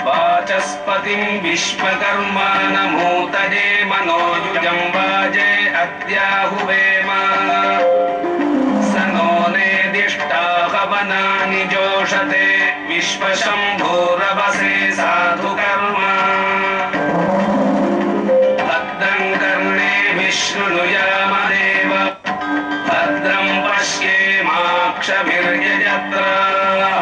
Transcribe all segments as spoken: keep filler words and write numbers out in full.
वाचस्पतिं विश्वकर्मा नमोतये मनोयुजं वाजे अद्याहुवेम स नो नेदिष्टा हवनानि जोषते विश्वशम्भोरवसे साधु कर्मा भद्रं कर्णेभिः शृणुयामदेव भद्रं पश्येमाक्षभिर्यजत्राः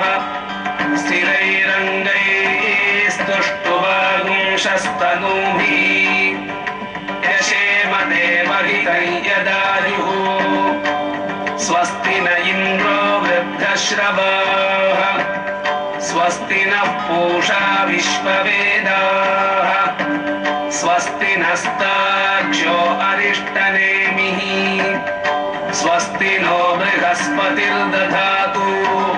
स्थिरैरङ्गैस्तुष्टुवागुंशस्तनूभिः यशेम देवहितं यदायुः स्वस्ति न इन्द्रो वृद्धश्रवाः स्वस्ति नः पूषा विश्ववेदाः स्वस्ति नस्तार्क्ष्यो अरिष्टनेमिः स्वस्ति नो बृहस्पतिर्दधातु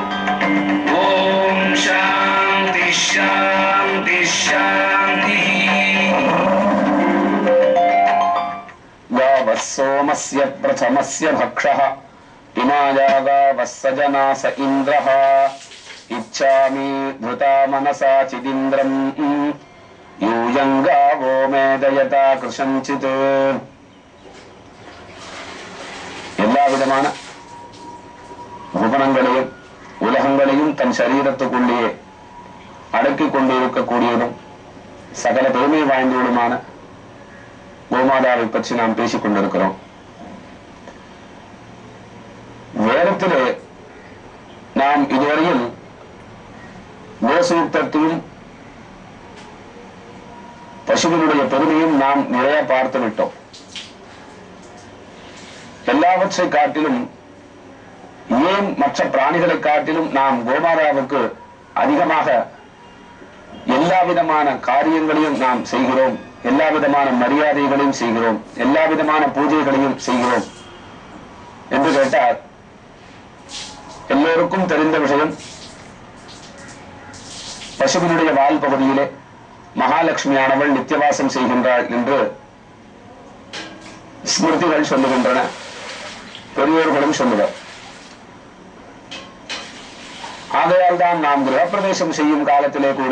ॐ शान्ति शान्ति शान्तिः गावः सोमस्य प्रथमस्य भक्षः इमाया गावः सजनास इन्द्रः इच्छामि धृता मनसा चिदिन्द्रम् यूयं गावो मेदयता कृशञ्चित् எல்லா விதமான புவனங்களையும் உலகங்களையும் தன் சரீரத்துக்குள்ளேயே அடக்கிக் கொண்டிருக்கக்கூடியதும் சகல பெருமை வாய்ந்தவளுமான கோமாதாவை பற்றி நாம் பேசிக் கொண்டிருக்கிறோம். வேதத்திலே நாம் இதுவரையில் கோசூக்தத்தையும் பசுவினுடைய பெருமையும் நாம் நிறைய பார்த்து விட்டோம். எல்லாவற்றை காட்டிலும் ஏன் மற்ற பிராணிகளை காட்டிலும் நாம் கோமாதாவுக்கு அதிகமாக எல்லா விதமான காரியங்களையும் நாம் செய்கிறோம், எல்லா விதமான மரியாதைகளையும் செய்கிறோம், எல்லா விதமான பூஜைகளையும் செய்கிறோம் என்று கேட்டால் எல்லோருக்கும் தெரிந்த விஷயம். பசுவினுடைய வால் பகுதியிலே மகாலட்சுமியானவள் நித்தியவாசம் செய்கின்றாள் என்று ஸ்மிருதிகள் சொல்லுகின்றன, பெரியோர்களும் சொல்லுவர். ஆகையால் தான் நாம் கிரகப்பிரவேசம் செய்யும் காலத்திலே கூட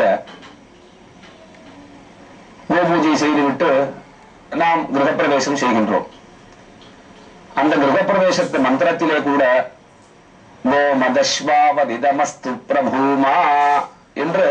கோபூஜை செய்துவிட்டு நாம் கிரகப்பிரவேசம் செய்கின்றோம். அந்த கிரகப்பிரவேசத்து மந்திரத்திலே கூட கோ மதஸ்வாவதிதமஸ்து பிரபூமா என்று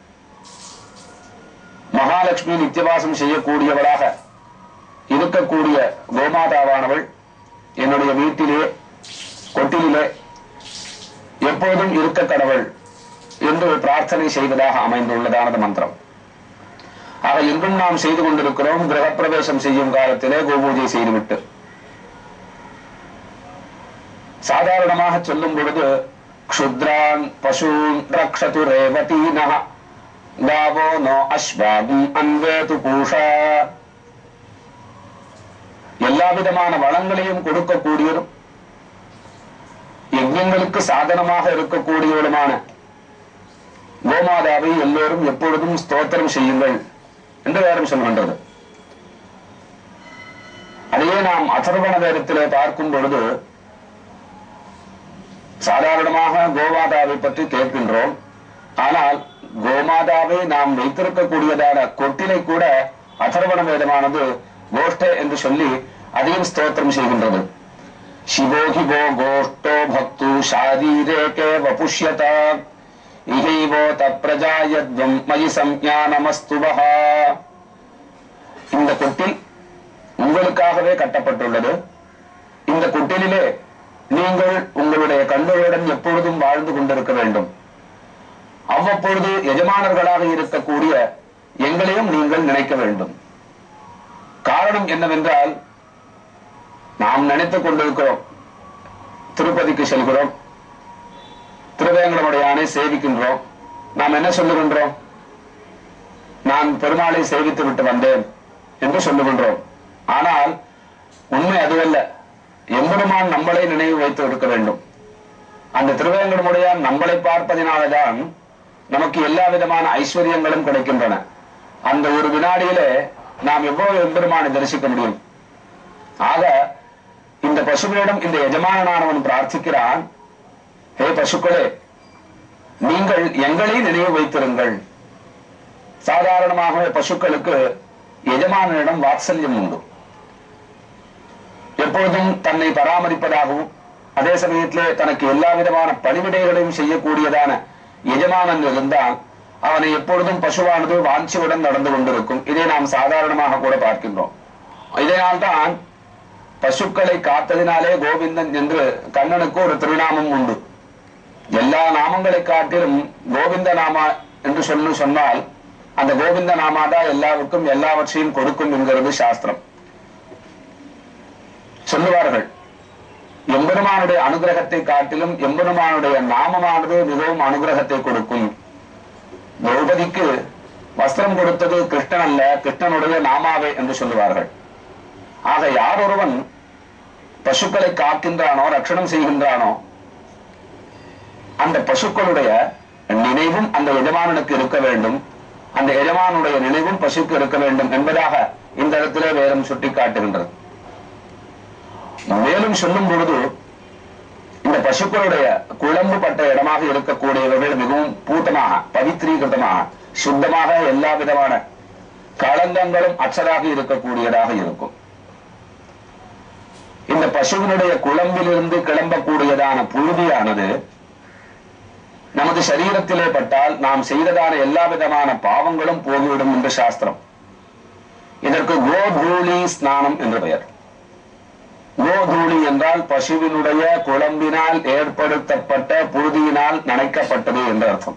மகாலட்சுமி நித்தியவாசம் செய்யக்கூடியவளாக இருக்கக்கூடிய கோமாதாவானவள் என்னுடைய வீட்டிலே கொட்டிலே எப்போதும் இருக்க கடவுள் என்று பிரார்த்தனை செய்வதாக அமைந்துள்ளதானது மந்திரம். ஆக இன்றும் நாம் செய்து கொண்டிருக்கிறோம். கிரகப்பிரவேசம் செய்யும் காலத்திலே கோபூஜை செய்துவிட்டு சாதாரணமாக சொல்லும் பொழுது க்ஷுத்ரான் பசூன் ரக்ஷது ரேவதீனஹ காவோ நோ அஸ்வாகும் அன்வேது பூஷா, எல்லா விதமான வளங்களையும் கொடுக்கக்கூடியதும் யஜ்ஞங்களுக்கு சாதனமாக இருக்கக்கூடியவருமான கோமாதாவை எல்லோரும் எப்பொழுதும் ஸ்தோத்திரம் செய்யுங்கள் என்று வேறும் சொல்கின்றது. அதையே நாம் அதர்வண வேதத்திலே பார்க்கும் பொழுது சாதாரணமாக கோமாதாவை பற்றி கேட்கின்றோம். ஆனால் கோமாதாவை நாம் வைத்திருக்கக்கூடியதான கொட்டிலை கூட அதர்வண வேதமானது கோஷ்டே என்று சொல்லி அதையும் ஸ்தோத்திரம் செய்கின்றது. சிவோகி கோ கோஷ்டோ பக்து ஷாரீரேகே வபுஷ்யதா இஹைவோ தப்ரஜாயத்வம் மயி சம்ஞானமஸ்துவஹா. இந்த கொட்டில் உங்களுக்காகவே கட்டப்பட்டுள்ளது. இந்த கொட்டிலே நீங்கள் உங்களுடைய கண்களுடன் எப்பொழுதும் வாழ்ந்து கொண்டிருக்க வேண்டும். அவ்வப்பொழுது எஜமானர்களாக இருக்கக்கூடிய எங்களையும் நீங்கள் நினைக்க வேண்டும். காரணம் என்னவென்றால், நாம் நினைத்துக் கொண்டிருக்கிறோம், திருப்பதிக்கு செல்கிறோம், திருவேங்கடமுடையானை சேவிக்கின்றோம். நாம் என்ன சொல்லுகின்றோம்? நான் பெருமாளை சேவித்து விட்டு வந்தேன் என்று சொல்லுகின்றோம். ஆனால் உண்மை அதுவல்ல. எம்பெருமான் நம்மளை நினைவு வைத்து இருக்க வேண்டும். அந்த திருவேங்கடமுடையான் நம்மளை பார்ப்பதினால்தான் நமக்கு எல்லா விதமான ஐஸ்வர்யங்களும் கிடைக்கின்றன. அந்த ஒரு வினாடியிலே நாம் எவ்வளவு எம்பெருமானை தரிசிக்க முடியும்? ஆக இந்த பசுக்களிடம் இந்த எஜமானனானவன் பிரார்த்திக்கிறான், ஹே பசுக்களே, நீங்கள் எங்களை நினைவு வைத்திருங்கள். சாதாரணமாகவே பசுக்களுக்கு எஜமானிடம் வாத்சல்யம் உண்டு. எப்பொழுதும் தன்னை பராமரிப்பதாகவும் அதே சமயத்திலே தனக்கு எல்லா விதமான பணிவிடைகளையும் செய்யக்கூடியதான எஜமானன் இருந்தால் அவனை எப்பொழுதும் பசுவானது வாஞ்சியுடன் நடந்து கொண்டிருக்கும். இதை நாம் சாதாரணமாக கூட பார்க்கின்றோம். இதனால்தான் பசுக்களை காத்ததினாலே கோவிந்தன் என்று கண்ணனுக்கு ஒரு திருநாமம் உண்டு. எல்லா நாமங்களை காட்டிலும் கோவிந்த நாமா என்று சொல்லு சொன்னால் அந்த கோவிந்த நாமாதான் எல்லாருக்கும் எல்லாவற்றையும் கொடுக்கும் என்கிறது சாஸ்திரம். சொல்லுவார்கள், எம்பெருமானுடைய அனுகிரகத்தை காட்டிலும் எம்பெருமானுடைய நாமமானது மிகவும் அனுகிரகத்தை கொடுக்கும். திரௌபதிக்கு வஸ்திரம் கொடுத்தது கிருஷ்ணன் அல்ல, கிருஷ்ணனுடைய நாமாவே என்று சொல்லுவார்கள். ஆக யார் ஒருவன் பசுக்களை காக்கின்றானோ, ரட்சணம் செய்கின்றானோ, அந்த பசுக்களுடைய நினைவும் அந்த எஜமானனுக்கு இருக்க வேண்டும், அந்த எஜமானுடைய நினைவும் பசுக்கு இருக்க வேண்டும் என்பதாக இந்த இடத்திலே வேதம் சுட்டி காட்டுகின்றது. மேலும் சொல்லும் பொழுது இந்த பசுக்களுடைய குழம்பு பட்ட இடமாக இருக்கக்கூடியவர்கள் மிகவும் பூத்தமாக, பவித்ரீகிருதமாக, சுத்தமாக, எல்லா விதமான களங்கங்களும் அச்சராக இருக்கக்கூடியதாக இருக்கும். இந்த பசுவினுடைய குழம்பிலிருந்து கிளம்பக்கூடியதான புழுதியானது நமது சரீரத்திலே பட்டால் நாம் செய்ததான எல்லா விதமான பாவங்களும் போய்விடும் என்று சாஸ்திரம். இதற்கு கோதூளி ஸ்நானம் என்று பெயர். கோதூளி என்றால் பசுவினுடைய குழம்பினால் ஏற்படுத்தப்பட்ட புழுதியினால் நனைக்கப்பட்டது என்று அர்த்தம்.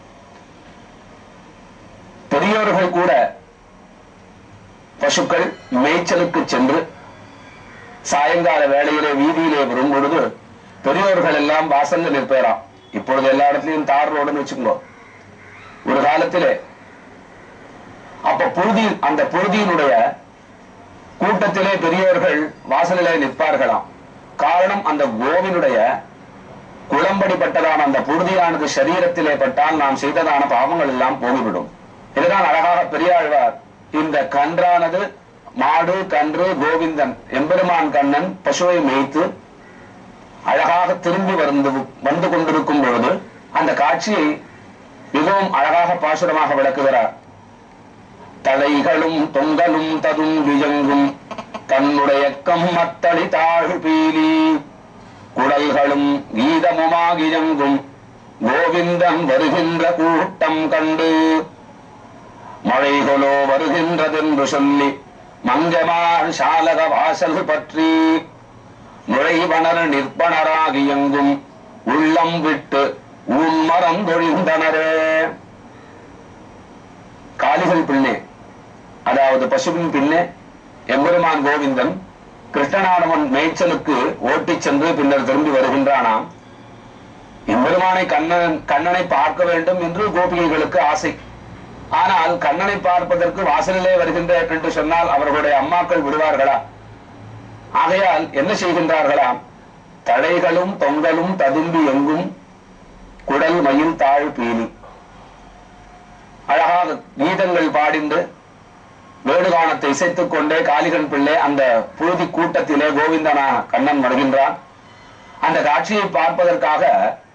பெரியோர்கள் கூட பசுக்கள் மேய்ச்சலுக்கு சென்று சாயங்கால வேளையிலே வீதியிலே வரும் பொழுது பெரியோர்கள் எல்லாம் வாசல்ல நிற்பேராம். இப்பொழுது எல்லா இடத்துலயும் தார் ரோடுன்னு வச்சுக்கோ. ஒரு காலத்திலே அப்ப புழுதி, அந்த புழுதியினுடைய கூட்டத்திலே பெரியோர்கள் வாசலிலே நிற்பார்களாம். காரணம், அந்த கோவினுடைய குளம்படிப்பட்டதான அந்த புழுதியானது சரீரத்திலே பட்டால் நாம் செய்ததான பாவங்கள் எல்லாம் போய்விடும். இதுதான் அழகாக பெரியாழ்வார் இந்த கன்றானது, மாடு கன்று கோவிந்தன் எம்பெருமான் கண்ணன் பசுவை மேய்த்து அழகாக திரும்பி வந்து வந்து கொண்டிருக்கும் பொழுது அந்த காட்சியை மிகவும் அழகாக பாசுரமாக விளக்குகிறார். தலைகளும் தொங்கலும் ததும் வியங்கும் தன்னுடைய கம்மத்தளி தாழ் பீலி குடல்களும் கீதமுமாகியங்கும் கோவிந்தன் வருகின்ற கூட்டம் கண்டு மழைகளோ வருகின்றதென்று சொல்லி மங்கமார் சாலக வாசல் பற்றி நுழைவனர் நிற்பனராகியங்கும் உள்ளம் விட்டு உன்மரம் தொழிந்தனரே. காளிகள் பின்னே, அதாவது பசுவின் பின்னே எம்பெருமான் கோவிந்தன் கிருஷ்ணனானவன் மேய்ச்சலுக்கு ஓட்டிச் சென்று பின்னர் திரும்பி வருகின்றானாம். எம்பெருமானை கண்ணன் கண்ணனை பார்க்க வேண்டும் என்று கோபிகைகளுக்கு ஆசை. ஆனால் கண்ணனை பார்ப்பதற்கு வாசலிலே வருகின்ற என்று சொன்னால் அவர்களுடைய அம்மாக்கள் விடுவார்களா? ஆகையால் என்ன செய்கின்றார்களாம்? தழைகளும் தொங்கலும் ததும்பி எங்கும் குடல் மயில் தாழ் பீலி, அழகாக கீதங்கள் பாடிந்து வேடுகானத்தை இசைத்துக் கொண்டே காளிகன் பிள்ளை அந்த புழுதி கூட்டத்திலே கோவிந்தனா கண்ணன் வருகின்றான். அந்த காட்சியை பார்ப்பதற்காக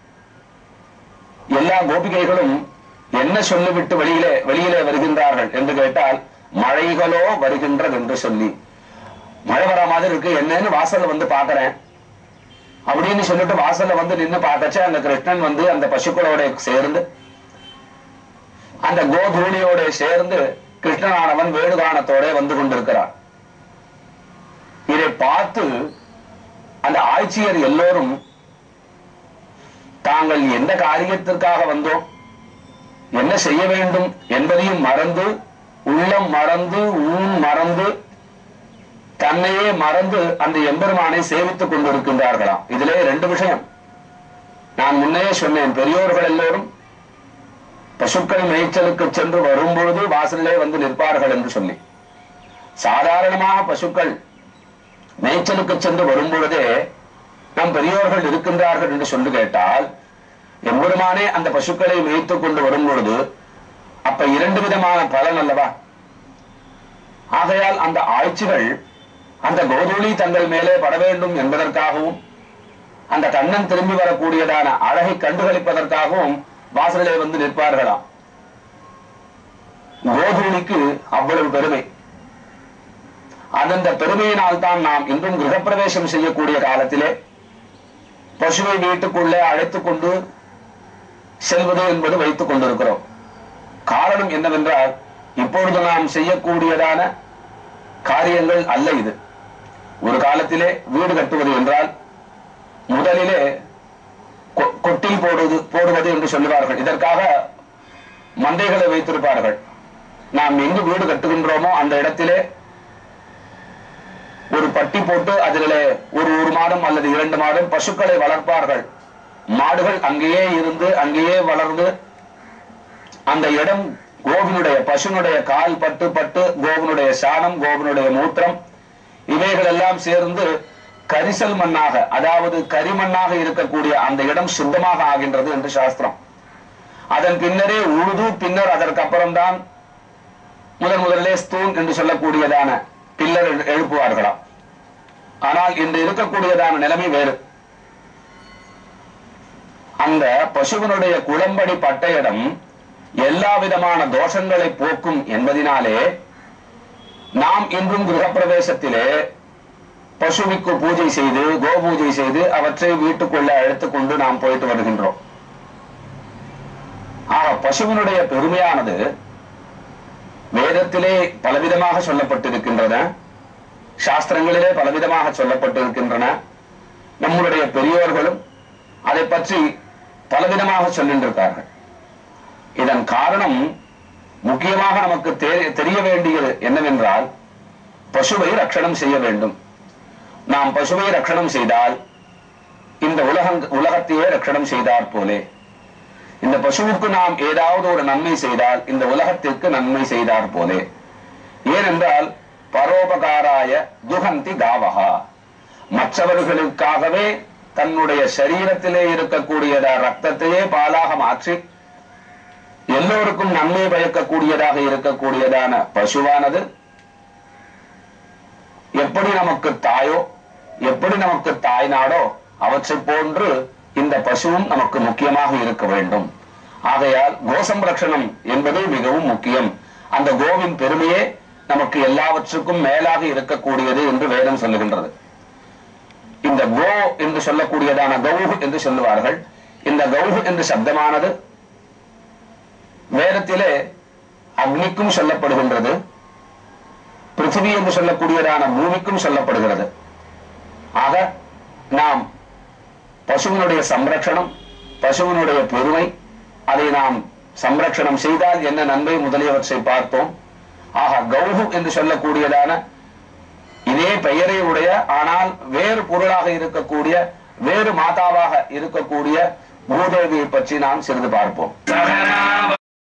எல்லா கோபிகைகளும் என்ன சொல்லிவிட்டு வெளியிலே வெளியிலே வருகின்றார்கள் என்று கேட்டால், மழைகளோ வருகின்றது என்று சொல்லி, மழை வர மாதிரி இருக்கு, என்னன்னு வாசல்ல வந்து பாக்குறேன் அப்படின்னு சொல்லிட்டு வாசல்ல வந்து நின்று பார்க்கச்ச அந்த கிருஷ்ணன் வந்து அந்த பசுக்களோட சேர்ந்து அந்த கோதூளியோட சேர்ந்து கிருஷ்ணனானவன் வேடுகானத்தோட வந்து கொண்டிருக்கிறான். இதை பார்த்து அந்த ஆட்சியர் எல்லோரும் தாங்கள் எந்த காரியத்திற்காக வந்தோம், என்ன செய்ய வேண்டும் என்பதையும் மறந்து, உள்ளம் மறந்து, ஊன் மறந்து, தன்னையே மறந்து அந்த எம்பெருமானை சேவித்துக் கொண்டிருக்கின்றார்களாம். இதிலே ரெண்டு விஷயம் நான் முன்னே சொன்னேன். பெரியோர்கள் எல்லோரும் பசுக்கள் மேய்ச்சலுக்கு சென்று வரும் பொழுது வாசலிலே வந்து நிற்பார்கள் என்று சொல்லி, சாதாரணமாக பசுக்கள் மேய்ச்சலுக்கு சென்று வரும் பொழுதே நம் பெரியோர்கள் இருக்கின்றார்கள் என்று சொல்லி கேட்டால், எம்பெருமானே அந்த பசுக்களை மேய்த்துக் கொண்டு வரும் பொழுது அப்ப இரண்டு விதமான பலன் அல்லவா? ஆகையால் அந்த ஆட்சிகள் அந்த கோதூளி தங்கள் மேலே பட வேண்டும் என்பதற்காகவும் அந்த கண்ணன் திரும்பி வரக்கூடியதான அழகை கண்டுகளிப்பதற்காகவும் வாசலிலே வந்து நிற்பார்களாம். கோதூளிக்கு அவ்வளவு பெருமை. அந்த பெருமையினால் தான் நாம் இன்றும் கிரகப்பிரவேசம் செய்யக்கூடிய காலத்திலே பசுவை வீட்டுக்குள்ளே அழைத்துக் கொண்டு செல்வது என்பது வைத்துக் கொண்டிருக்கிறோம். காரணம் என்னவென்றால், இப்பொழுது நாம் செய்யக்கூடியதான காரியங்கள் அல்ல இது. ஒரு காலத்திலே வீடு கட்டுவது என்றால் முதலிலே கொட்டில் போடுவது போடுவது என்று சொல்லுவார்கள். இதற்காக மந்தைகளை வைத்திருப்பார்கள். நாம் எங்கு வீடு கட்டுகின்றோமோ அந்த இடத்திலே ஒரு பட்டி போட்டு அதிலே ஒரு ஒரு மாதம் அல்லது இரண்டு மாதம் பசுக்களை வளர்ப்பார்கள். மாடுகள் அங்கேயே இருந்து அங்கேயே வளர்ந்து அந்த இடம் கோவினுடைய பசுனுடைய கால் பட்டு பட்டு கோவினுடைய சாணம், கோவினுடைய மூத்திரம் இவைகள் எல்லாம் சேர்ந்து கரிசல் மண்ணாக, அதாவது கரிமண்ணாக இருக்கக்கூடிய அந்த இடம் சுத்தமாக ஆகின்றது என்று சாஸ்திரம். அதன் பின்னரே உழுது, பின்னர் அதற்கு அப்புறம்தான் முதன் முதலே ஸ்தூன் என்று சொல்லக்கூடியதான பில்லர் எழுப்புவார்களாம். ஆனால் இன்று இருக்கக்கூடியதான நிலைமை வேறு. அந்த பசுவனுடைய குளம்படி பட்ட இடம் எல்லா விதமான தோஷங்களை போக்கும் என்பதினாலே நாம் இன்றும் கிரகப்பிரவேசத்திலே பசுவிக்கு பூஜை செய்து, கோபூஜை செய்து அவற்றை வீட்டுக்குள்ள அழைத்துக் கொண்டு நாம் போயிட்டு வருகின்றோம். ஆக பசுவினுடைய பெருமையானது வேதத்திலே பலவிதமாக சொல்லப்பட்டிருக்கின்றன, சாஸ்திரங்களிலே பலவிதமாக சொல்லப்பட்டிருக்கின்றன. நம்முடைய பெரியோர்களும் அதை பற்றி பலவிதமாக சொல்லின்றிருக்கார்கள். இதன் காரணம் முக்கியமாக நமக்கு தெரிய வேண்டியது என்னவென்றால், பசுவை ரட்சணம் செய்ய வேண்டும். நாம் பசுவை ரட்சணம் செய்தால் இந்த உலக உலகத்தையே ரட்சணம் செய்தார் போலே, இந்த பசுவுக்கு நாம் ஏதாவது ஒரு நன்மை செய்தால் இந்த உலகத்திற்கு நன்மை செய்தார் போலே. ஏனென்றால் பரோபகாராய துகந்தி காவகா, மற்றவர்களுக்காகவே தன்னுடைய சரீரத்திலே இருக்கக்கூடிய ரத்தத்தையே பாலாக மாற்றி எல்லோருக்கும் நன்மை பயக்கக்கூடியதாக இருக்கக்கூடியதான பசுவானது எப்படி நமக்கு தாயோ, எப்படி நமக்கு தாய் நாடோ அவற்றை போன்று இந்த பசுவும் நமக்கு முக்கியமாக இருக்க வேண்டும். ஆகையால் கோசம்ரட்சணம் என்பது மிகவும் முக்கியம். அந்த கோவின் பெருமையே நமக்கு எல்லாவற்றுக்கும் மேலாக இருக்கக்கூடியது என்று வேதம் சொல்லுகின்றது. இந்த கோ என்று சொல்லக்கூடியதான கௌஹு என்று சொல்லுவார்கள். இந்த கௌஹு என்று சப்தமானது வேதத்திலே அக்னிக்கும் சொல்லப்படுகின்றது, பிருத்திவி என்று சொல்லக்கூடியதான பூமிக்கும் சொல்லப்படுகிறது. ஆக நாம் பசுவினுடைய சம்ரட்சணம், பசுவினுடைய பெருமை, அதை நாம் சம்ரட்சணம் செய்தால் என்ன நன்மை முதலியவற்றை பார்த்தோம். ஆக கௌஹு என்று சொல்லக்கூடியதான இதே பெயரை உடைய ஆனால் வேறு பொருளாக இருக்கக்கூடிய, வேறு மாதாவாக இருக்கக்கூடிய பூதேவியை பற்றி நாம் சிறிது பார்ப்போம்.